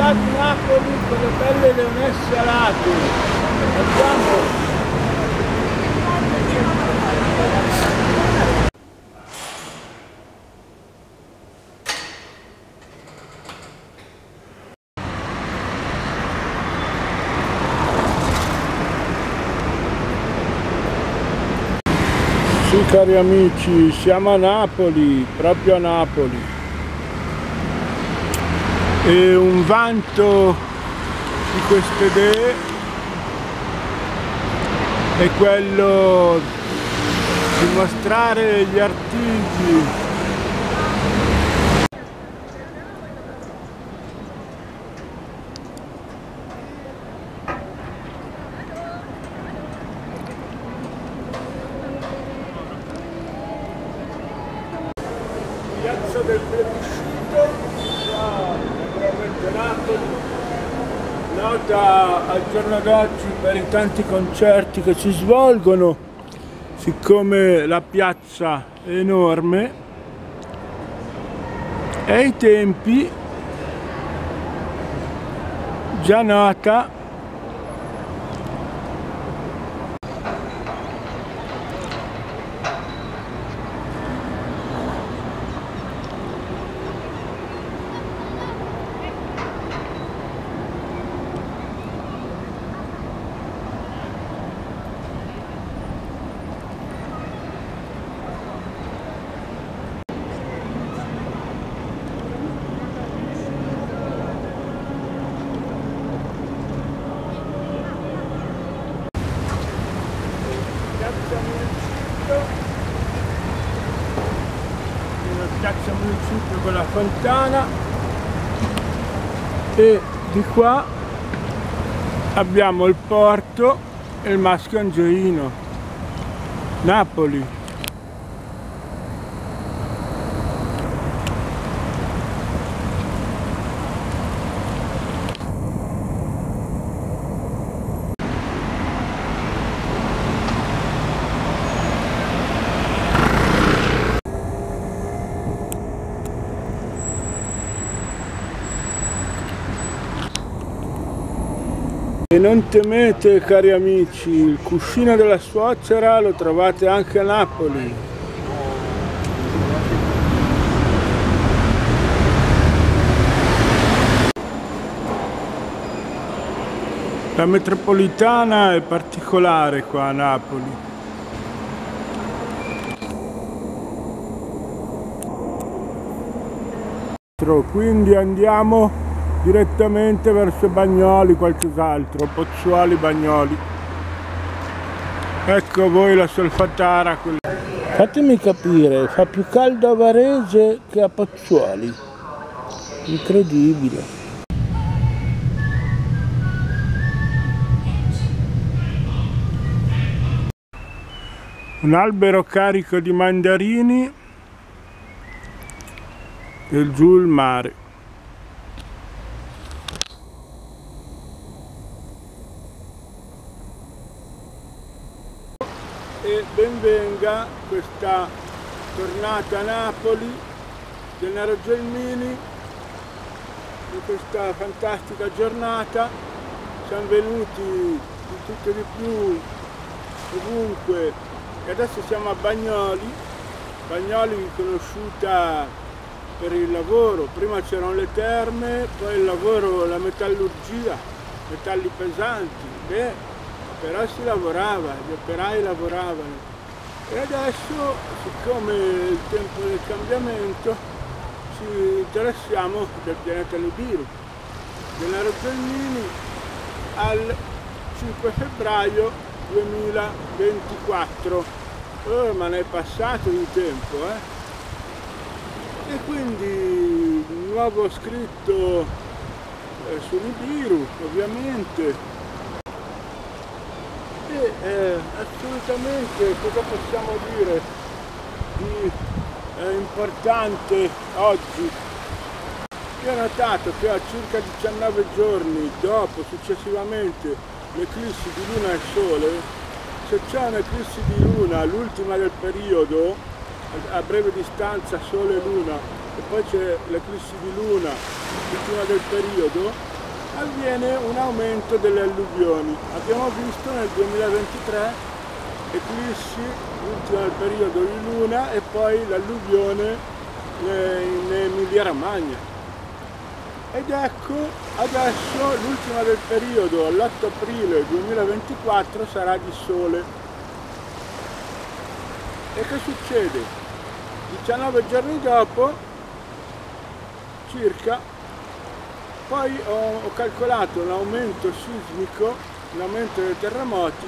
Città di Napoli con le belle leonesse alate. Andiamo! Sì, cari amici, siamo a Napoli, proprio a Napoli. E un vanto di queste idee è quello di mostrare gli artigli Piazza del Plebiscito, naturalmente Napoli, nota al giorno d'oggi per i tanti concerti che si svolgono, siccome la piazza è enorme, e ai tempi già nota Piazza Municipio con la fontana, e di qua abbiamo il porto e il Maschio Angioino, Napoli. E non temete, cari amici, il cuscino della suocera lo trovate anche a Napoli. La metropolitana è particolare qua a Napoli. Quindi andiamo direttamente verso Bagnoli, qualcos'altro, Pozzuoli, Bagnoli. Ecco voi la solfatara. Fatemi capire, fa più caldo a Varese che a Pozzuoli. Incredibile. Un albero carico di mandarini e giù il mare. E benvenga questa tornata a Napoli, Gennaro Gelmini, in questa fantastica giornata. Siamo venuti di tutto e di più, ovunque, e adesso siamo a Bagnoli, Bagnoli conosciuta per il lavoro. Prima c'erano le terme, poi il lavoro, la metallurgia, metalli pesanti. Però si lavorava, gli operai lavoravano, e adesso, siccome è il tempo del cambiamento, ci interessiamo del pianeta Nibiru. Gennaro Gelmini al 5 febbraio 2024, ma ne è passato di tempo, E quindi un nuovo scritto su Nibiru, ovviamente. Assolutamente, cosa possiamo dire di importante oggi? Io ho notato che a circa 19 giorni dopo, successivamente, l'eclissi di Luna e Sole, se c'è un'eclissi di Luna, l'ultima del periodo, a breve distanza Sole e Luna, e poi c'è l'eclissi di Luna, l'ultima del periodo, avviene un aumento delle alluvioni. Abbiamo visto nel 2023 eclissi, l'ultima del periodo di luna e poi l'alluvione in Emilia Romagna. Ed ecco, adesso l'ultima del periodo, l'8 aprile 2024, sarà di sole. E che succede? 19 giorni dopo, circa, poi ho calcolato un aumento sismico, un aumento dei terremoti,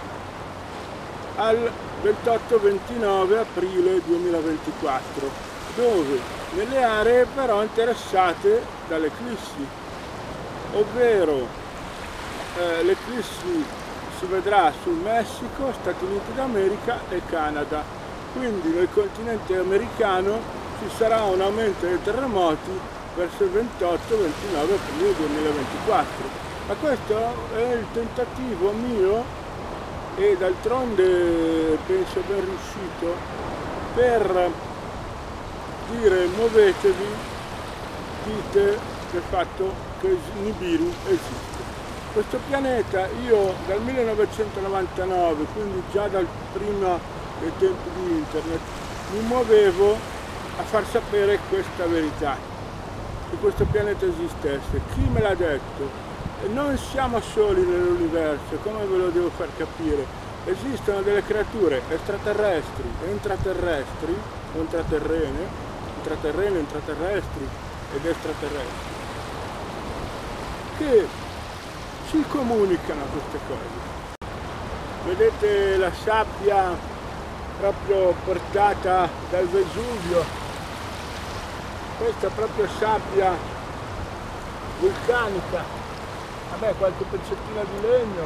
al 28-29 aprile 2024, dove nelle aree però interessate dall'eclissi, ovvero l'eclissi si vedrà sul Messico, Stati Uniti d'America e Canada. Quindi nel continente americano ci sarà un aumento dei terremoti verso il 28-29 aprile 2024. Ma questo è il tentativo mio, e d'altronde penso ben riuscito, per dire muovetevi, dite del fatto che Nibiru esiste. Questo pianeta io dal 1999, quindi già dal prima dei tempi di internet, mi muovevo a far sapere questa verità, che questo pianeta esistesse. Chi me l'ha detto? Non siamo soli nell'universo, come ve lo devo far capire. Esistono delle creature extraterrestri e intraterrestri, o intraterrene, intraterrestri ed extraterrestri, che ci comunicano queste cose. Vedete la sabbia proprio portata dal Vesuvio, questa è proprio sabbia vulcanica, vabbè, qualche pezzettino di legno,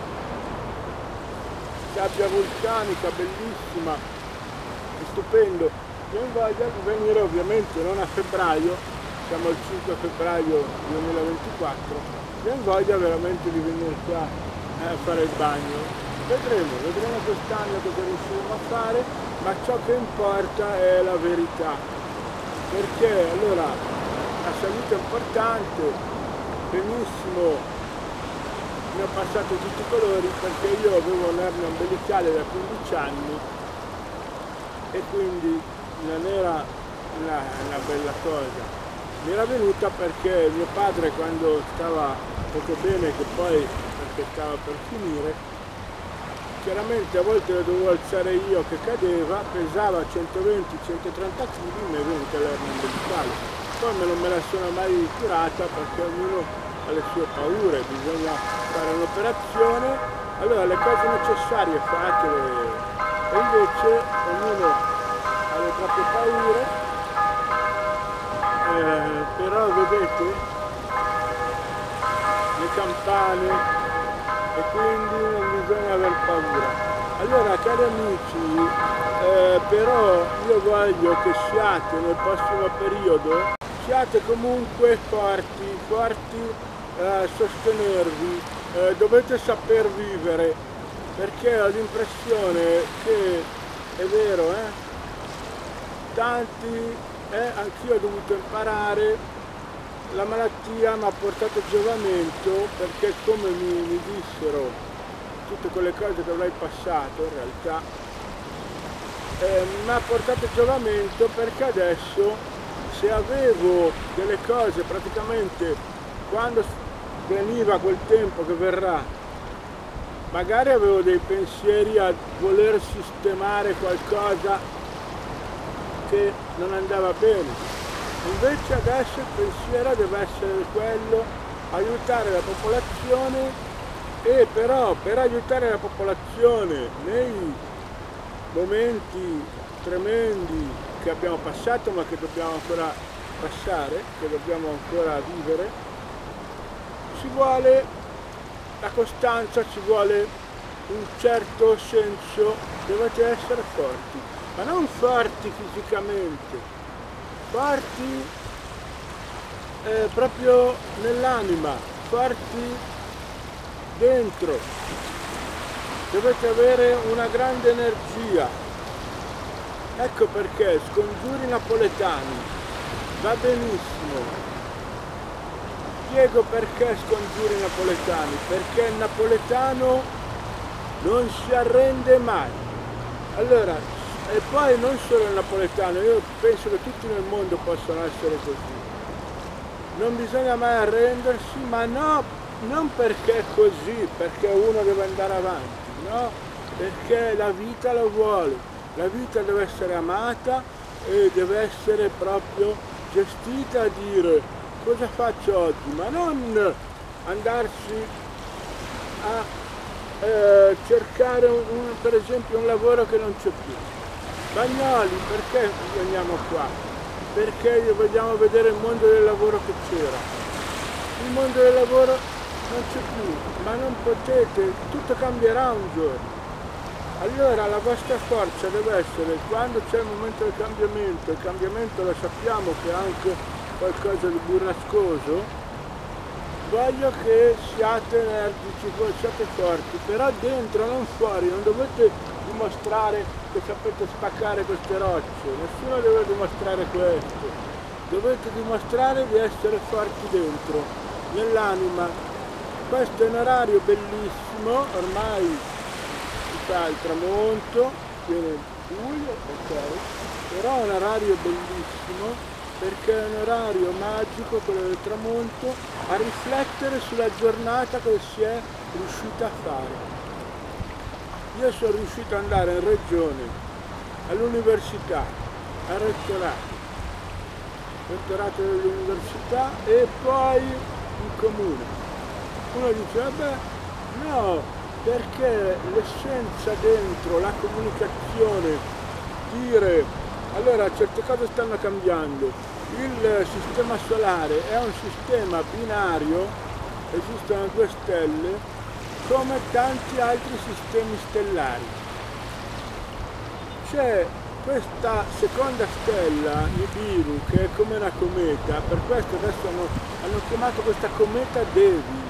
sabbia vulcanica bellissima, è stupendo. Io ho voglia di venire, ovviamente non a febbraio, siamo al 5 febbraio 2024, io ho voglia veramente di venire qua a fare il bagno. Vedremo quest'anno cosa riusciremo a fare, ma ciò che importa è la verità, perché allora la salute è importante, benissimo, ne ho passato tutti i colori, perché io avevo un'ernia ombelicale da 15 anni e quindi non era una bella cosa. Mi era venuta perché mio padre, quando stava poco bene, che poi perché stava per finire, chiaramente a volte lo dovevo alzare io che cadeva, pesava 120-130 kg, mi è venuta l'ernia ombelicale. Poi non me la sono mai curata, perché ognuno ha le sue paure, bisogna fare un'operazione, allora le cose necessarie fatele, e invece ognuno ha le proprie paure, però vedete le campane, e quindi non bisogna aver paura. Allora, cari amici, però io voglio che siate nel prossimo periodo, siate comunque forti a sostenervi, dovete saper vivere, perché ho l'impressione che, è vero, tanti, anch'io ho dovuto imparare. La malattia mi ha portato giovamento, perché come mi dissero tutte quelle cose che avrei passato, in realtà mi ha portato giovamento, perché adesso, se avevo delle cose, praticamente quando veniva quel tempo che verrà, magari avevo dei pensieri a voler sistemare qualcosa che non andava bene. Invece adesso il pensiero deve essere quello, aiutare la popolazione, e però per aiutare la popolazione nei momenti tremendi che abbiamo passato, ma che dobbiamo ancora passare, che dobbiamo ancora vivere, ci vuole la costanza, ci vuole un certo senso, dovete essere forti, ma non forti fisicamente, forti proprio nell'anima, forti dentro, dovete avere una grande energia. Ecco perché scongiuri napoletani va benissimo, spiego perché scongiuri napoletani, perché il napoletano non si arrende mai. Allora, e poi non solo il napoletano, io penso che tutti nel mondo possano essere così. Non bisogna mai arrendersi, ma no, non perché è così, perché uno deve andare avanti, no, perché la vita lo vuole, la vita deve essere amata e deve essere proprio gestita a dire cosa faccio oggi, ma non andarsi a cercare per esempio un lavoro che non c'è più. Bagnoli, perché veniamo qua? Perché vogliamo vedere il mondo del lavoro che c'era. Il mondo del lavoro non c'è più, ma non potete, tutto cambierà un giorno. Allora la vostra forza deve essere, quando c'è il momento del cambiamento, il cambiamento lo sappiamo che è anche qualcosa di burrascoso, voglio che siate energici, siate forti, però dentro, non fuori, non dovete dimostrare che sapete spaccare queste rocce, nessuno deve dimostrare questo, dovete dimostrare di essere forti dentro, nell'anima. Questo è un orario bellissimo, ormai si fa il tramonto, viene buio, ok, però è un orario bellissimo, perché è un orario magico, quello del tramonto, a riflettere sulla giornata che si è riuscita a fare. Io sono riuscito ad andare in regione, all'università, al rettorato dell'università e poi in comune. Uno dice, vabbè, no, perché l'essenza dentro, la comunicazione, dire, allora certe cose stanno cambiando. Il sistema solare è un sistema binario, esistono 2 stelle, come tanti altri sistemi stellari. C'è questa seconda stella, Nibiru, che è come una cometa, per questo adesso hanno chiamato questa cometa Devi.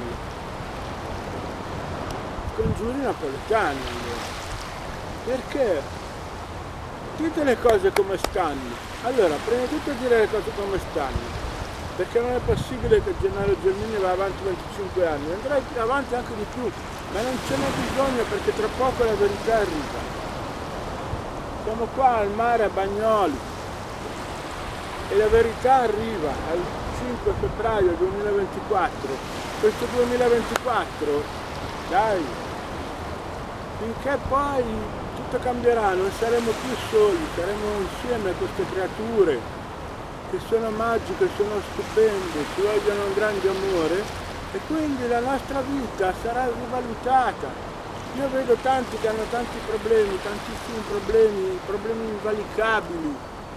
Congiuri napoletani, perché? Dite le cose come stanno. Allora, prima di tutto dire le cose come stanno, perché non è possibile che Gennaro Gelmini va avanti 25 anni, andrà avanti anche di più, ma non ce n'è bisogno perché tra poco la verità arriva. Siamo qua al mare a Bagnoli e la verità arriva al 5 febbraio 2024. Questo 2024, dai, finché poi tutto cambierà, non saremo più soli, saremo insieme a queste creature che sono magiche, sono stupende, ci vogliono un grande amore e quindi la nostra vita sarà rivalutata. Io vedo tanti che hanno tanti problemi, tantissimi problemi invalicabili,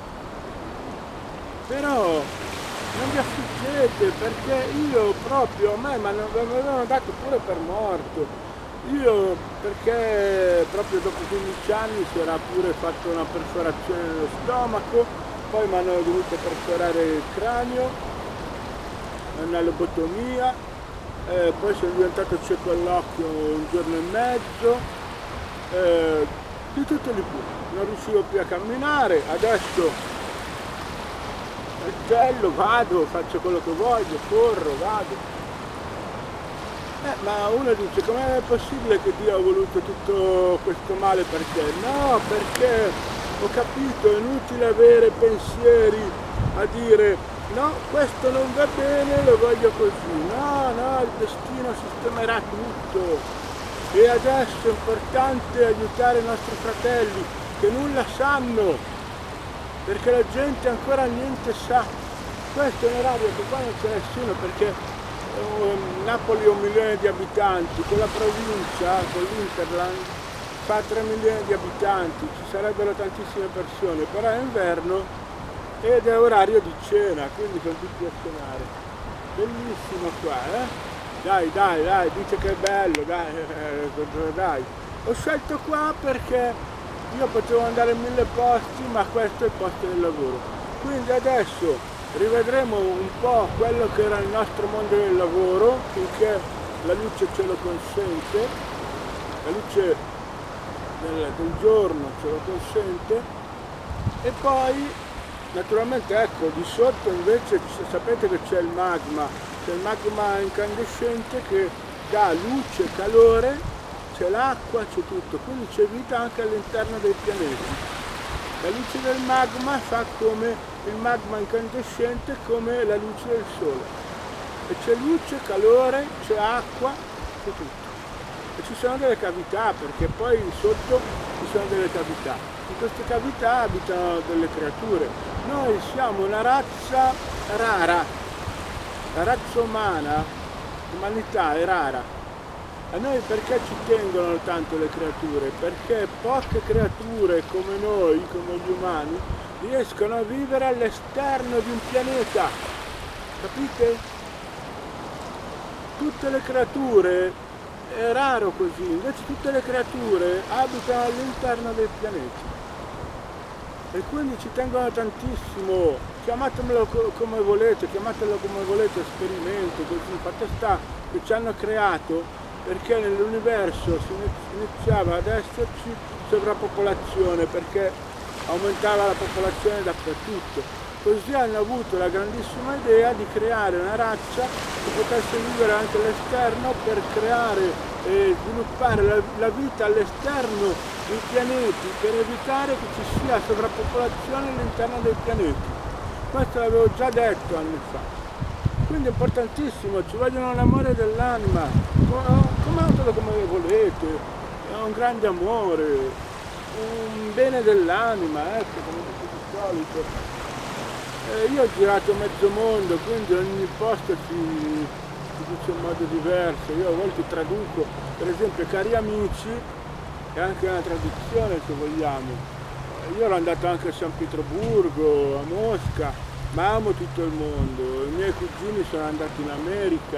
però non vi affliggete perché io proprio, a me mi avevano dato pure per morto. Io, perché proprio dopo 15 anni si era pure fatto una perforazione nello stomaco, poi mi hanno dovuto perforare il cranio, una lobotomia, poi sono diventato cieco all'occhio un giorno e mezzo, di tutto di più. Non riuscivo più a camminare, adesso gelo, vado, faccio quello che voglio, corro, vado. Ma uno dice, com'è possibile che Dio ha voluto tutto questo male per te? No, perché ho capito, è inutile avere pensieri a dire no, questo non va bene, lo voglio così. No, no, il destino sistemerà tutto. E adesso è importante aiutare i nostri fratelli che nulla sanno, perché la gente ancora niente sa. Questo è un orario che qua non c'è nessuno, perché Napoli ha 1 milione di abitanti, con la provincia, con l'Interland, fa 3 milioni di abitanti, ci sarebbero tantissime persone, però è inverno ed è orario di cena, quindi sono tutti a cenare. Bellissimo qua, eh? Dai, dice che è bello, dai. Ho scelto qua perché io potevo andare in 1000 posti, ma questo è il posto del lavoro. Quindi adesso rivedremo un po' quello che era il nostro mondo del lavoro, finché la luce ce lo consente, la luce del giorno ce lo consente, e poi naturalmente ecco, di sotto invece sapete che c'è il magma, c'è il magma incandescente che dà luce, calore, c'è l'acqua, c'è tutto, quindi c'è vita anche all'interno dei pianeti. La luce del magma fa come il magma incandescente, come la luce del sole. E c'è luce, calore, c'è acqua, c'è tutto. E ci sono delle cavità, perché poi sotto ci sono delle cavità. In queste cavità abitano delle creature. Noi siamo una razza rara, la razza umana, l'umanità è rara. A noi perché ci tengono tanto le creature? Perché poche creature come noi, come gli umani, riescono a vivere all'esterno di un pianeta. Capite? Tutte le creature, è raro così, invece tutte le creature abitano all'interno dei pianeti. E quindi ci tengono tantissimo, chiamatelo come volete, esperimento, così, fatto sta che ci hanno creato perché nell'universo si iniziava ad esserci sovrappopolazione, perché aumentava la popolazione dappertutto. Così hanno avuto la grandissima idea di creare una razza che potesse vivere anche all'esterno per creare e sviluppare la vita all'esterno dei pianeti, per evitare che ci sia sovrappopolazione all'interno dei pianeti. Questo l'avevo già detto anni fa. Quindi è importantissimo, ci vogliono l'amore dell'anima, chiamatelo come volete, è un grande amore, un bene dell'anima, ecco, come dico di solito. Io ho girato mezzo mondo, quindi ogni posto si dice in modo diverso. Io a volte traduco, per esempio, cari amici, è anche una traduzione se vogliamo. Io ero andato anche a San Pietroburgo, a Mosca, ma amo tutto il mondo. I miei cugini sono andati in America,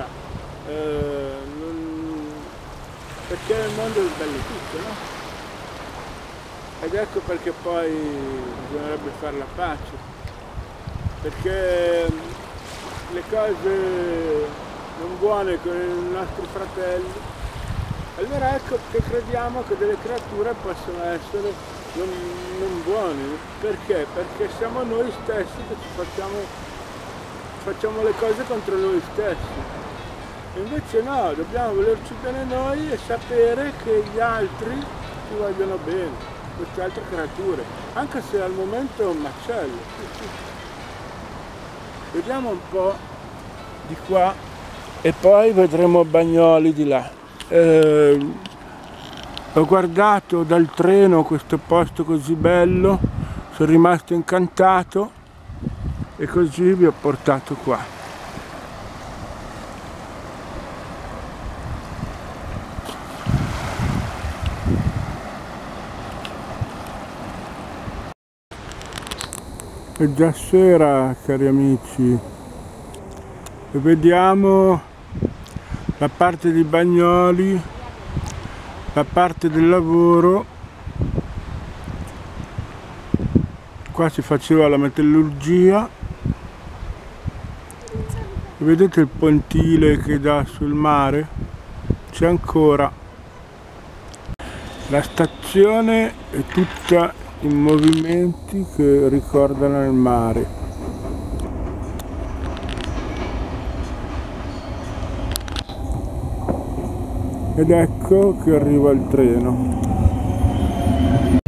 perché il mondo è bello tutto, no? Ed ecco perché poi bisognerebbe fare la pace. Perché le cose non buone con i nostri fratelli, allora ecco che crediamo che delle creature possono essere non buone. Perché? Perché siamo noi stessi che facciamo le cose contro noi stessi. E invece no, dobbiamo volerci bene noi e sapere che gli altri ci vogliono bene, queste altre creature, anche se al momento è un macello. Vediamo un po' di qua e poi vedremo Bagnoli di là. Ho guardato dal treno questo posto così bello, sono rimasto incantato e così vi ho portato qua. È già sera, cari amici, e vediamo la parte di Bagnoli, la parte del lavoro. Qua si faceva la metallurgia, vedete il pontile che dà sul mare? C'è ancora. La stazione è tutta in movimenti che ricordano il mare. Ed ecco che arriva il treno.